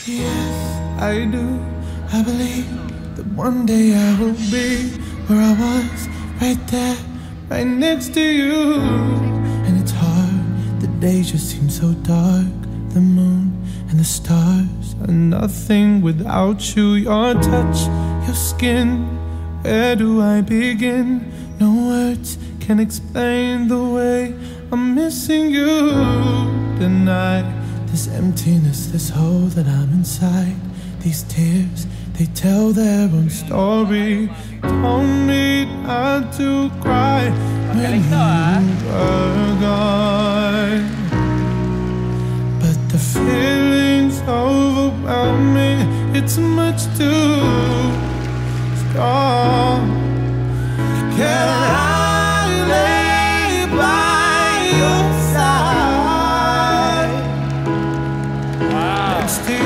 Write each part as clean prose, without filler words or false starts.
Yes, I do. I believe that one day I will be where I was, right there, right next to you. And it's hard, the days just seem so dark. The moon and the stars are nothing without you. Your touch, your skin, where do I begin? No words can explain the way I'm missing you tonight. This emptiness, this hole that I'm inside. These tears, they tell their own story. Told me not to cry when you were gone. But the feeling's overwhelming. It's much too strong. Can I lay by your side? Wow. Next to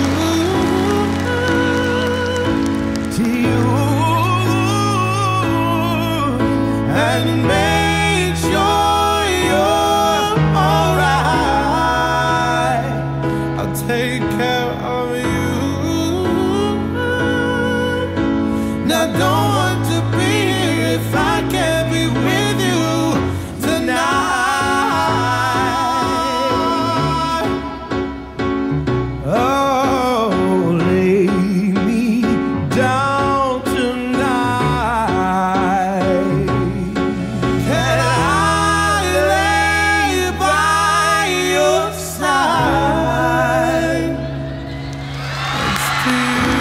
you, and make sure you're alright. I'll take care of you. Now don't want to be here if I can't be with you tonight. Oh, lay me down tonight. Can I lay by your side? Next to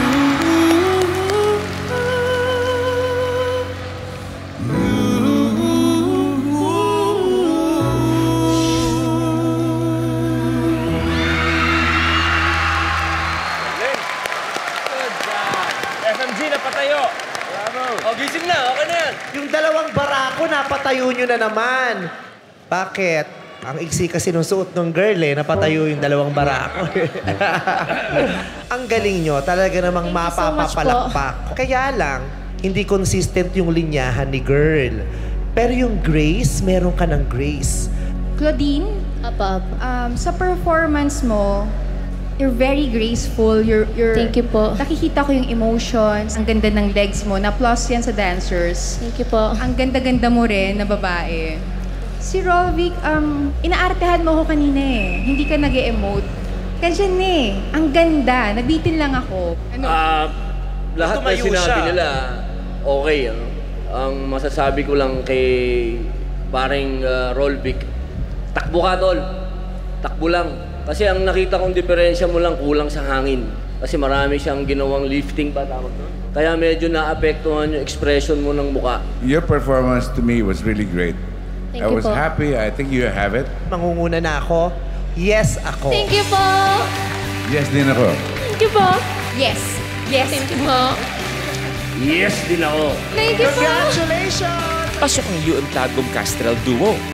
Good job. FMG, napatayo. Bravo. O, gising na. Okay na yan. Yung dalawang barako, napatayo nyo na naman. Bakit? Ang iksi kasi nung suot ng girl napatayo yung dalawang barako. Ang galing nyo, talaga namang Thank you so much mapapapalakpak. Kaya lang, hindi consistent yung linyahan ni girl. Pero yung grace, meron ka ng grace. Claudine, Apa. sa performance mo, you're very graceful. You're Thank you po. Nakikita ko yung emotions. Ang ganda ng legs mo. Na-plus yan sa dancers. Thank you po. Ang ganda-ganda mo rin na babae. Si Rolvic, inaartehan mo ako kanina eh. Hindi ka nag-e-emote. Ganyan eh. Ang ganda. Nabitin lang ako. Ano? Lahat ng Tumayo sinabi siya. nila, okay. Ano? Ang masasabi ko lang kay paring Rolvic, takbo ka, tol. Takbo lang. Kasi ang nakita kong diferensya mo lang kulang sa hangin. Kasi marami siyang ginawang lifting pa, tawag doon. Kaya medyo naapektuhan yung expression mo ng muka. Your performance to me was really great. Thank I you was po. happy. I think you have it. Mangunguna na ako. Yes, ako. Thank you po. Yes din ako. Thank you po. Yes. Yes. Thank you po. Yes din ako. Thank you po. Congratulations! Pasok ang UM Tagum Castrel Duo.